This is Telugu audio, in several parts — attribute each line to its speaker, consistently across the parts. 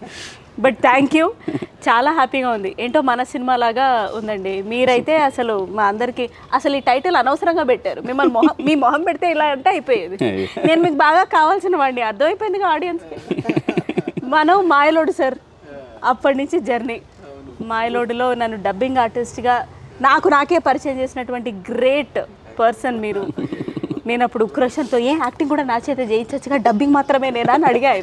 Speaker 1: బట్ థ్యాంక్ యూ, చాలా హ్యాపీగా ఉంది. ఏంటో మన సినిమా లాగా ఉందండి. మీరైతే అసలు మా అందరికీ అసలు ఈ టైటిల్ అనవసరంగా పెట్టారు. మిమ్మల్ని మీ మొహం పెడితే ఇలా అంటే అయిపోయేది. నేను మీకు బాగా కావాల్సిన వాడిని, అర్థమైపోయిందిగా ఆడియన్స్కి. మనం మాయలోడు సార్, అప్పటి నుంచి జర్నీ. మాయలోడులో నన్ను డబ్బింగ్ ఆర్టిస్ట్గా నాకే పరిచయం చేసినటువంటి గ్రేట్ పర్సన్ మీరు. నేను అప్పుడు ఉక్రోషన్తో యాక్టింగ్ కూడా నా చేత చేయించచ్చుగా, డబ్బింగ్ మాత్రమే నేనా అని అడిగా.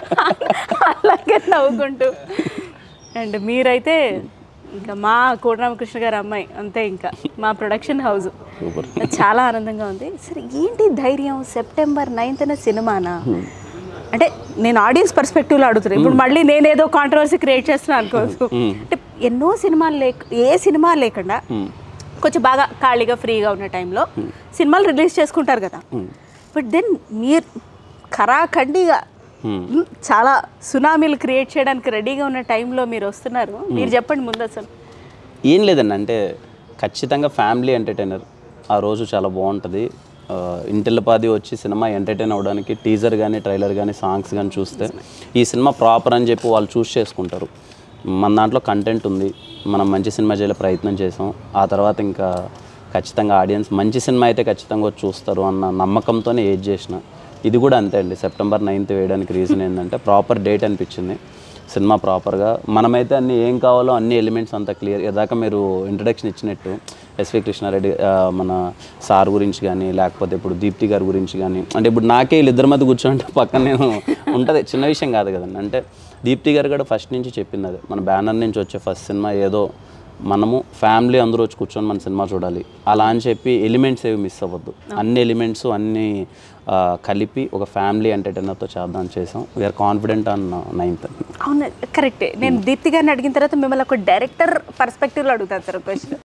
Speaker 1: అలాగే నవ్వుకుంటూ. అండ్ మీరైతే ఇంకా మా కోటరామకృష్ణ గారి అమ్మాయి అంతే. ఇంకా మా ప్రొడక్షన్ హౌస్ చాలా ఆనందంగా ఉంది. సరే ఏంటి ధైర్యం, September 9th సినిమానా అంటే నేను ఆడియన్స్ పర్స్పెక్టివ్లో అడుగుతున్నాను. ఇప్పుడు మళ్ళీ నేనేదో కాంట్రవర్సీ క్రియేట్ చేస్తున్నాను అనుకోవచ్చు. అంటే ఎన్నో సినిమాలు ఏ సినిమా లేకుండా కొంచెం బాగా ఖాళీగా ఫ్రీగా ఉన్న టైంలో సినిమాలు రిలీజ్ చేసుకుంటారు కదా. బట్ దెన్ మీరు ఖరాఖండిగా చాలా సునామీలు క్రియేట్ చేయడానికి రెడీగా ఉన్న టైంలో మీరు వస్తున్నారు. మీరు చెప్పండి ముందు అసలు.
Speaker 2: ఏం లేదండి, అంటే ఖచ్చితంగా ఫ్యామిలీ ఎంటర్టైనర్ ఆ రోజు చాలా బాగుంటుంది. ఇంటిల్లపాది వచ్చి సినిమా ఎంటర్టైన్ అవ్వడానికి టీజర్ కానీ ట్రైలర్ కానీ సాంగ్స్ కానీ చూస్తే ఈ సినిమా ప్రాపర్ అని చెప్పి వాళ్ళు చూస్ చేసుకుంటారు. మన దాంట్లో కంటెంట్ ఉంది, మనం మంచి సినిమా చేయాలి ప్రయత్నం చేసాం. ఆ తర్వాత ఇంకా ఖచ్చితంగా ఆడియన్స్ మంచి సినిమా అయితే ఖచ్చితంగా వచ్చి చూస్తారు అన్న నమ్మకంతోనే ఏది చేసిన. ఇది కూడా అంతే అండి. September 9th వేయడానికి రీజన్ ఏంటంటే ప్రాపర్ డేట్ అనిపించింది. సినిమా ప్రాపర్గా మనమైతే అన్ని ఏం కావాలో అన్ని ఎలిమెంట్స్ అంతా క్లియర్. ఇదాకా మీరు ఇంట్రడక్షన్ ఇచ్చినట్టు ఎస్వి కృష్ణారెడ్డి మన సార్ గురించి కానీ, లేకపోతే ఇప్పుడు దీప్తి గారి గురించి కానీ, అంటే ఇప్పుడు నాకే వీళ్ళిద్దరి మధ్య కూర్చోంటే పక్కన నేను ఉంటుంది, చిన్న విషయం కాదు కదండి. అంటే దీప్తి గారు కూడా ఫస్ట్ నుంచి చెప్పింది అదే, మన బ్యానర్ నుంచి వచ్చే ఫస్ట్ సినిమా ఏదో మనము ఫ్యామిలీ అందరూ వచ్చి కూర్చొని మన సినిమా చూడాలి అలా అని చెప్పి ఎలిమెంట్స్ ఏవి మిస్ అవ్వద్దు. అన్ని ఎలిమెంట్స్ అన్నీ కలిపి ఒక ఫ్యామిలీ ఎంటర్టైనర్తో చేద్దాం చేసాం. We are confident on 9th.
Speaker 1: అవును, కరెక్టే. నేను దీప్తి గారిని అడిగిన తర్వాత మిమ్మల్ని ఒక డైరెక్టర్ పర్స్పెక్టివ్లో అడుగుతాను సార్ క్వశ్చన్.